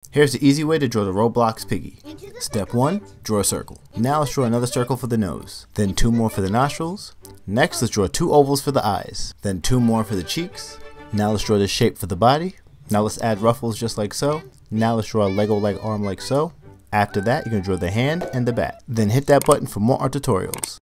Here's the easy way to draw the Roblox piggy. Step 1, draw a circle. Now let's draw another circle for the nose, then 2 more for the nostrils. Next let's draw 2 ovals for the eyes, then 2 more for the cheeks. Now let's draw the shape for the body. Now let's add ruffles just like so. Now let's draw a Lego-like arm like so. After that, you're going to draw the hand and the bat. Then hit that button for more art tutorials.